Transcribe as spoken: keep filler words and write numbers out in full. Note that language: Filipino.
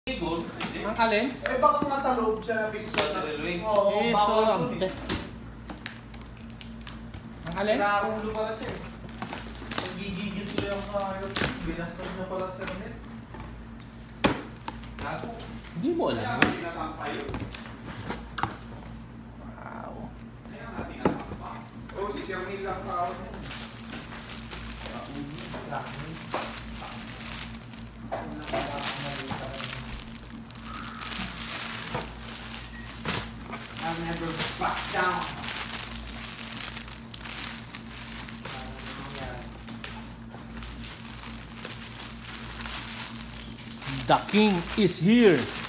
Ang alin? Eh baka nga sa loob siya na picture na. Oo, eh, so, amte. Ang alin? Nakaulo pala siya eh. Nagigigil ko yung hayop. Binastos na pala sa net. Hindi mo alam. Wow. Oo, si Sir Neil lang tao. I'll never back down. The king is here.